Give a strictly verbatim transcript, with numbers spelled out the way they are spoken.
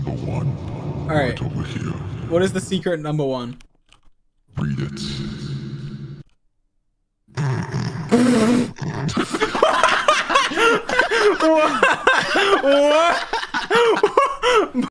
number one. All right. Right over here. What is the secret number one? Read it. What? What?